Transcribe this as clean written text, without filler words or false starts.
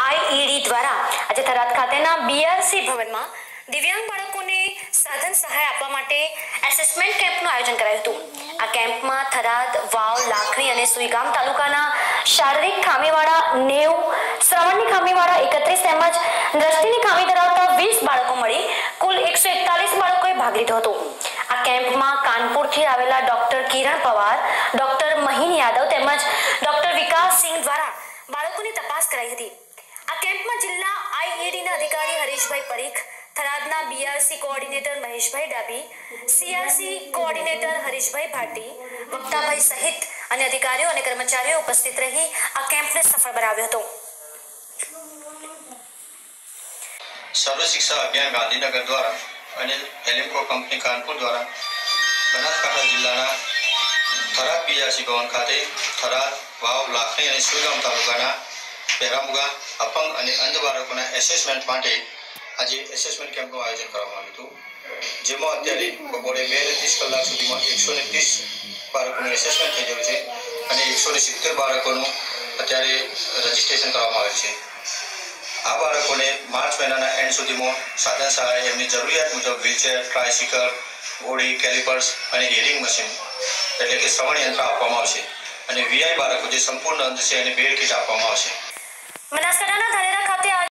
IED દ્વારા આજે થરાદ ખાતેના બીઆરસી ભવનમાં દિવ્યાંગ બાળકોને સાધન સહાય આપવા માટે એસેસમેન્ટ કેમ્પનું આયોજન કરાયું હતું। આ કેમ્પમાં થરાદ, વાવ, લાખણી અને સુઈગામ તાલુકાના શારીરિક ખામીવાળા 90, શ્રવણની ખામીવાળા 31 તેમજ દ્રષ્ટિની ખામી ધરાવતા 20 બાળકો મળી કુલ 141 બાળકોએ ભાગ લીધો હતો। આ કેમ્પમાં કાનપુરથી આવેલા ડોક્ટર કિરણ પવાર, ડોક્ટર મહીન યાદવ તેમજ ડોક્ટર વિકાસ સિંહ દ્વારા બાળકોની તપાસ કરાઈ હતી। આ કેમ્પમાં જિલ્લા આઈઈડીના અધિકારી હરીશભાઈ પરીખ, થરાદના BRC coordinator Maheshbhai Dabi, CRC coordinator Harishbhai ભાટી, વક્તાભાઈ સહિત અન્ય અધિકારીઓ અને કર્મચારીઓ ઉપસ્થિત રહી આ કેમ્પને સફળ બનાવ્યો હતો। સર્વ શિક્ષા અભિયાન ગાંધીનગર દ્વારા અને એલિમ્કો કંપની કાનપુર દ્વારા બનાસકાંઠા જિલ્લાના થરાદ બીઆરસી ભવન ખાતે થરાદ, વાવ, લાખણી અને સુઈગામ તાલુકાના પેરામુગા, અપંગ અને અંધ બાળકોના એસેસમેન્ટ માટે આજે એસેસમેન્ટ કેમ્પનું આયોજન કરવામાં આવ્યું હતું, જેમાં અત્યારે બપોરે 2 અને 30 કલાક સુધીમાં 130 બાળકોનું એસેસમેન્ટ થઈ ગયું છે અને 170 બાળકોનું અત્યારે રજીસ્ટ્રેશન કરવામાં આવ્યું છે। આ બાળકોને માર્ચ મહિનાના એન્ડ સુધીમાં સાધન સહાય, એમની જરૂરિયાત મુજબ વ્હીલચેર, ટ્રાયસિકલ, ઘોડી, કેલિપર્સ અને હિયરિંગ મશીન એટલે કે શ્રવણ યંત્ર આપવામાં આવશે અને વીઆઈ બાળકો જે સંપૂર્ણ અંધ છે એને બેડ કીટ આપવામાં આવશે। બનાસકાંઠાના ધાનેરા ખાતે